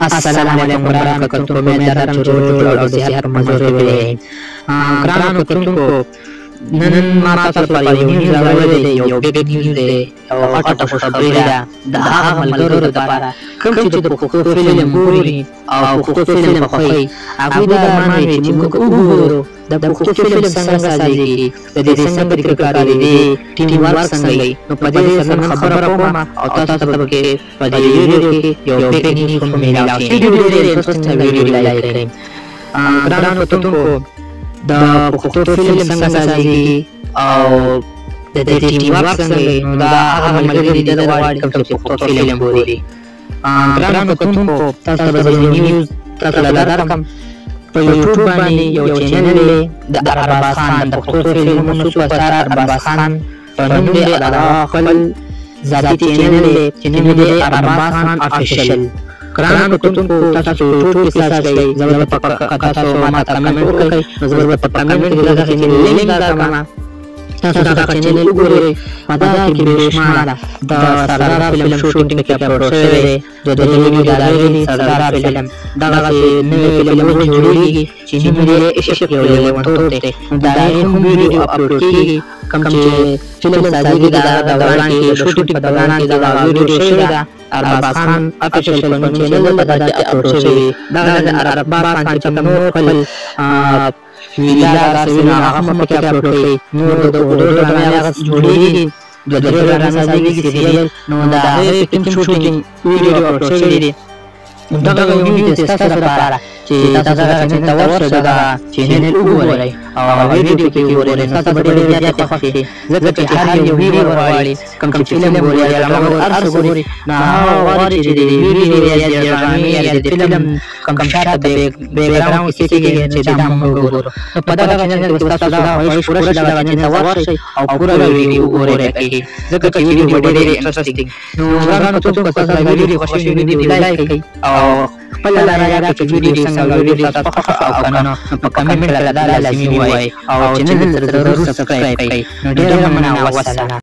Assalamualaikum warahmatullahi wabarakatuh. ټول د صحت مزورې وي ګرانو کتونکو نن ما تاسو لپاره یو نیوز راوړی دی یو بیگ نیوز دی او غټه خوشخبري ده د هغه ملګرو لپاره کوم چې د پښتو فلم ګوري او پښتو فلم خوښوي هغوی دا ارمان وي چې موږ وګورو د پښتو فلم څنګه سازېږي د دې څنګه تکراري دی ټیم ورک څنګه وي نو په دې سره نن خبره کوم او تاسو ته پکې په دې ویډیو کې یو بیگ نیوز هم میلاو شي ډېر انټرېسټینګ ویډیو لایک کړئ ګرانو کتونکو د پښتو فلم څنګه سازېږي او د دې ټیم ورک څنګه وي نو دا هغه ملګري دي غواړي کوم چې پښتو فلم ګوري ګرانو کتونکو تاسو ته یو نیوز تاسو له درکم په یوټیوب باندې یو چینل دی د ارباز خان د پښتو فلمونو سوپرسټار ارباز خان په نوم دی هغه خپل ذاتي چینل دی چې نوم یې دی ارباز خان افیشل ګرانو کتونکو تاسو یوټیوب کې سرچ کړئ زه به تاسو ما ته کمنټ وکړئ نو زه به په کمنټ کې دغه چینل لینک درکړم تاسو دا چینل وګورئ په دغه کې بېشماره د سردار فلم شوټینګ کې اپلوډ شوی دی د دې ویډیو د راغلي سردار فلم دغسې نوی فلمونه جوړېږي چې نوم یې عشق یو لیونتوب دی نو د هغې هم ویډیو اپلوډ کېږي کوم چې فلم سازېږي د هغه دوران کې د شوټینګ په دوران کې دغه ویډیو شوې ده ارباز خان افیشل په نوم چینل په دغه کې اپلوډ شوی دغه د ارباز خان چې کوم نور خپل ویډیو داسې وي نو هغه هم پکې اپلوډ کوي نور د اوډو ډرامې هغه جوړېږي د درې ډرامې سازېږي سیریل نو د هغې فلم شوټینګ ویډیو اپلوډ شوی دی دغه یو ویډیو دی ستاسو لپاره چې تاسو دغه چینل ته ورشئ دغه چینل وګورئ او هغه ویډیو کې وګورئ ستاسو به ډېر زیاتې خوښ شي ځکه چې هر یو ویډیو غواړي کوم چې فلم ګوري یا ډرامه ګوري هر څه ګوري نو هغه غواړي چې د ویډیو یا د ډرامې یا د فلم کوم شاته بیکګراونډ کې کېږي چې دا موږ وګورو نو په دغه چینل کې ستاسو دا خواهش پوره شي دغه چینل ته ورشئ او پوره ویډیو وګورئ پکې ځکه چې ویډیو به ډېرې انټرېسټینګ نو ګرانو کتونکو تاسو دا ویډیو خوښ شوي ویډیو لایک کړئ او خپل رایه راکړئ چې ویډیو څنګه ویډیو تاسو خوښه او که نه نو په کمنټ کې دا لازمي ووایئ او چینل ضرور سبسکرایب کړئ نو ډېره مننه والسلام